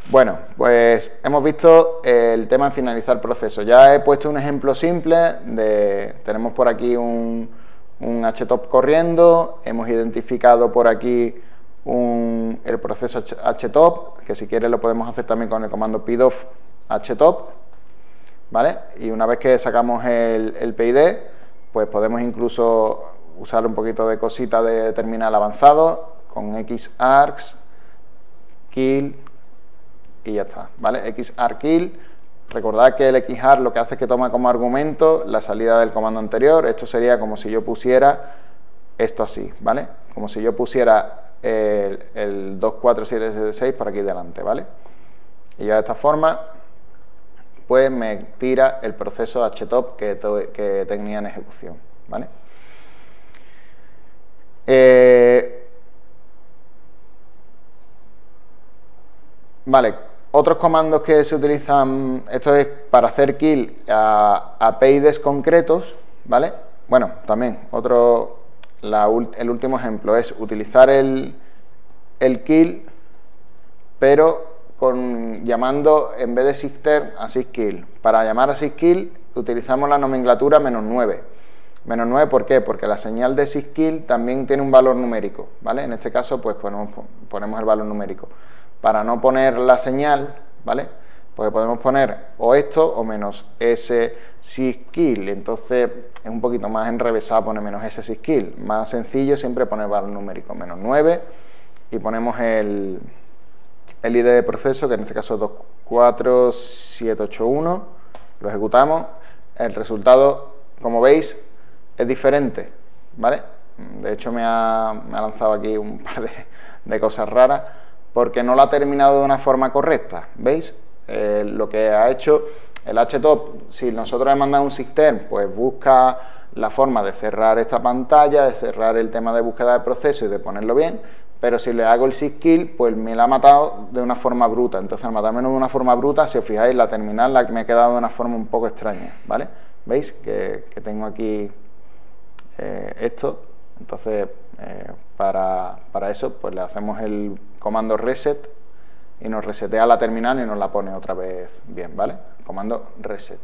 Bueno, pues hemos visto el tema de finalizar proceso. Ya he puesto un ejemplo simple tenemos por aquí un htop corriendo, hemos identificado por aquí el proceso htop, que si quieres lo podemos hacer también con el comando pidof htop, ¿vale? Y una vez que sacamos el PID, pues podemos incluso usar un poquito de cosita de terminal avanzado con xargs, kill y ya está, ¿vale? xargkill, recordad que el xarg lo que hace es que toma como argumento la salida del comando anterior. Esto sería como si yo pusiera esto así, ¿vale? Como si yo pusiera el 24776 por aquí delante, ¿vale? Y ya de esta forma pues me tira el proceso htop que tenía en ejecución, ¿vale? Vale, otros comandos que se utilizan, esto es para hacer kill a PIDs concretos, ¿vale? Bueno, también el último ejemplo es utilizar el kill, pero llamando en vez de systerm a syskill. Para llamar a syskill utilizamos la nomenclatura -9. -9, ¿por qué? Porque la señal de syskill también tiene un valor numérico, ¿vale? En este caso, pues ponemos el valor numérico. Para no poner la señal, ¿vale? Pues podemos poner o esto o menos S syskill. Entonces es un poquito más enrevesado poner menos S syskill. Más sencillo siempre poner valor numérico, -9, y ponemos el ID de proceso, que en este caso es 24781, lo ejecutamos. El resultado, como veis, es diferente, ¿vale? De hecho me ha lanzado aquí un par de cosas raras, porque no lo ha terminado de una forma correcta, ¿veis? Lo que ha hecho el htop, si nosotros le mandamos un systerm, pues busca la forma de cerrar esta pantalla, de cerrar el tema de búsqueda de proceso y de ponerlo bien, pero si le hago el syskill, pues me la ha matado de una forma bruta. Entonces, al matármelo de una forma bruta, si os fijáis, la terminal me ha quedado de una forma un poco extraña, ¿vale? ¿Veis? Que tengo aquí esto. Entonces, para eso, pues le hacemos el comando reset y nos resetea la terminal y nos la pone otra vez bien, ¿vale? Comando reset.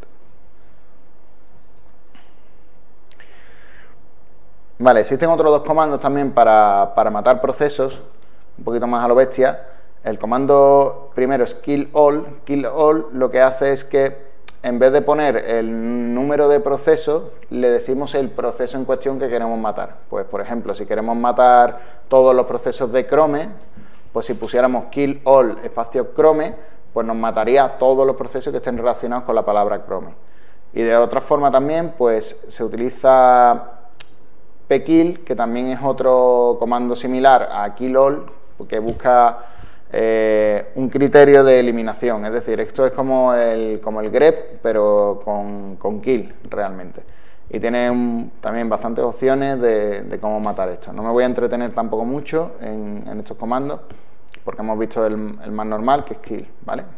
Vale, existen otros dos comandos también para matar procesos, un poquito más a lo bestia. El comando primero es kill all. Kill all lo que hace es que en vez de poner el número de procesos, le decimos el proceso en cuestión que queremos matar. Pues, por ejemplo, si queremos matar todos los procesos de Chrome, pues si pusiéramos kill all espacio Chrome, pues nos mataría todos los procesos que estén relacionados con la palabra Chrome. Y de otra forma también, pues se utiliza pkill, que también es otro comando similar a kill all, que busca un criterio de eliminación. Es decir, esto es como el grep, pero con kill realmente. Y tiene también bastantes opciones de cómo matar esto. No me voy a entretener tampoco mucho en estos comandos, porque hemos visto el más normal, que es kill, ¿vale?